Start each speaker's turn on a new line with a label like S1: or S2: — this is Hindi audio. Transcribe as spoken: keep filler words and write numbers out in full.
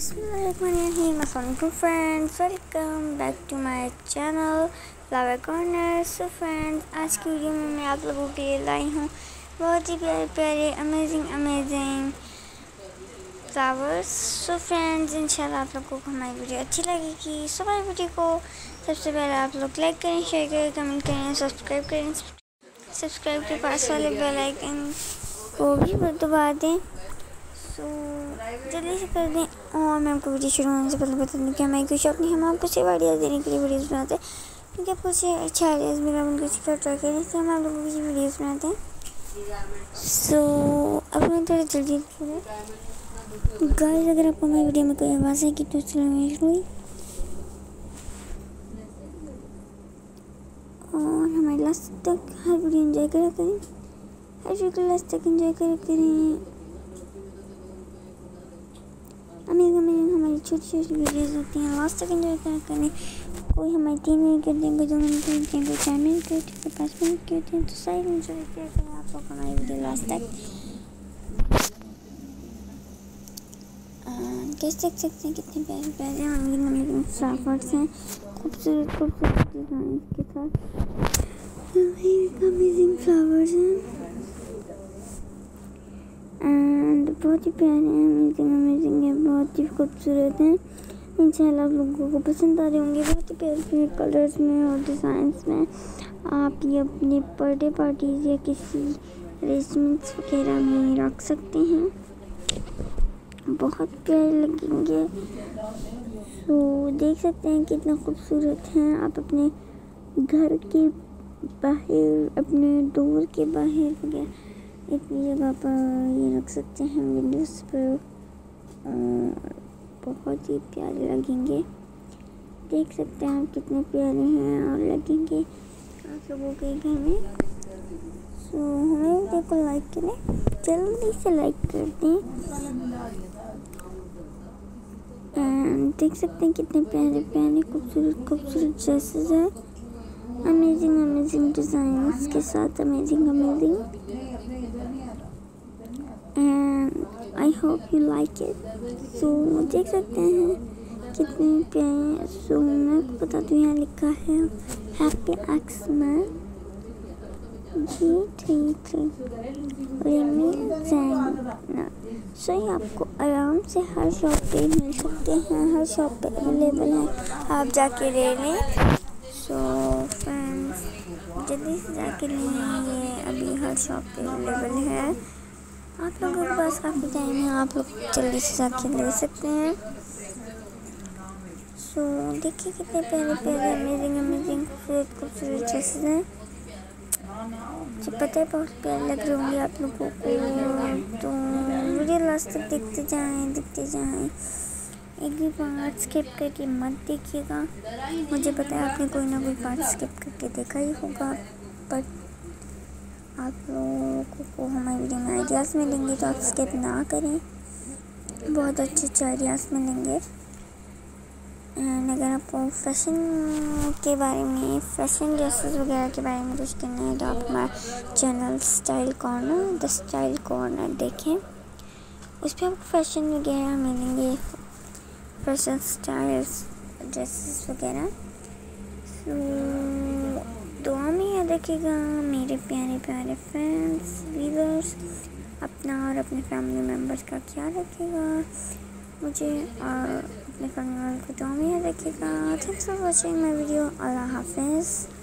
S1: Assalamualaikum friends, welcome back to my channel flower corner. So friends, आज की वीडियो में मैं आप लोगों के लिए लाई हूँ बहुत ही प्यारे प्यारे amazing amazing flowers. So friends, इंशाल्लाह आप लोगों को हमारी वीडियो अच्छी लगेगी। सो हमारी वीडियो को सबसे पहले आप लोग लाइक करें, शेयर करें, कमेंट करें, सब्सक्राइब करें। सब्सक्राइब के पास वाले बेल आइकन को भी दबा दें। सो जल्दी से कर दें। और मैं आपको वीडियो शुरू होने से पहले बता दूँ कि हमारी कोई शौक नहीं, हम आपको सिर्फ आइडियाज़ देने के लिए वीडियोज़ बनाते हैं, क्योंकि आपको अच्छे आइडियाज़ मिला उनको सीखा ट्राई करें, इसलिए हम आप लोगों की वीडियोज़ बनाते हैं। सो अब मैं थोड़ा जल्दी गाइस, अगर आपको हमारी वीडियो में कोई आवाज़ है कि तो चलो और हमारे लास्ट तक हर वीडियो एंजॉय करा करें, हर वीडियो लास्ट तक एंजॉय करा करें। अमेजिंग अमेजिंग हमारी छोटी छोटी वीडियोज़ होती हैं, लास्ट तक एंजॉय करा करें। कोई हमारे तीन मिनट करते हैं, कोई दो मिनट करते हैं, कोई चार मिनट करते हैं, कोई पाँच मिनट करते हैं, तो सारी एंजॉय किया करें आप लोग हमारी वीडियो लास्ट तक। कैसे देख सकते हैं कितने प्यारे प्यारे अमेजिंग अमेजिंग फ्लावर्स हैं, खूबसूरत खूबसूरत डिज़ाइन के साथ अमेजिंग फ्लावर्स हैं एंड बहुत ही प्यारे हैं, अमेजिंग अमेजिंग है, बहुत ही खूबसूरत हैं। इंशाल्लाह आप लोगों को पसंद आ रहे होंगे, बहुत ही प्यारे प्यारे कलर्स में और डिज़ाइंस में। आप ये अपने बर्थडे पार्टीज या किसी अरेंजमेंट्स वगैरह में रख सकते हैं, बहुत प्यारे लगेंगे। तो देख सकते हैं कितना खूबसूरत हैं। आप अपने घर के बाहर, अपने डोर के बाहर वगैरह इतनी जगह पर ये रख सकते हैं, विंडोज़ पर, बहुत ही प्यारे लगेंगे। देख सकते हैं आप कितने प्यारे हैं और लगेंगे आप लोगों के घर में। सो हमें वीडियो को लाइक करें, जल्दी से लाइक कर दें। एंड देख सकते हैं कितने प्यारे प्यारे खूबसूरत खूबसूरत ड्रेसेस हैं, अमेजिंग अमेजिंग डिज़ाइंस के साथ, amazing amazing. And I hope you like it. So देख सकते हैं कितने प्यारे। सो मैं आपको बता दूँ, यहाँ लिखा है happy Xman G three three so ये आपको आराम से हर शॉप पे मिल सकते हैं, हर शॉप पे अवेलेबल है, आप जाके ले लें। सो फ्रेंड्स, जल्दी से जाके लें, ये अभी हर शॉप पे अवेलेबल है। आप लोगों के पास काफ़ी टाइम है, आप लोग जल्दी से जाके ले सकते हैं। सो देखिए कितने प्यारे प्यारे अमेजिंग अमेजिंग खूबसूरत खूबसूरत ड्रेसेस हैं, जो पता है बहुत प्यारे लग रहे होंगे आप लोगों को। तो वीडियो लास्ट तक देखते जाएं देखते जाएं, एक भी पार्ट स्किप करके मत देखिएगा। मुझे पता है आपने कोई ना कोई पार्ट स्किप करके देखा ही होगा, बट आप लोगों को हमारी वीडियो में आइडियाज़ मिलेंगे तो आप स्किप ना करें, बहुत अच्छे अच्छे आइडियाज़ मिलेंगे। एंड अगर आपको फैशन के बारे में, फैशन ड्रेसेस वगैरह के बारे में कुछ करना है तो आप हमारा channel style corner, the style corner देखें, उस पर आपको फैशन वगैरह मिलेंगे, फैशन स्टाइल्स ड्रेसेस वगैरह। सो दुआ में याद रखिएगा मेरे प्यारे प्यारे फ्रेंड्स, व्यूअर्स, अपना और अपने फैमिली मेम्बर्स का ख्याल रखिएगा, मुझे और अपने फैमिली मेम्बर को दुआ में याद रखिएगा। Thanks for watching my video. Allah हाफिज़।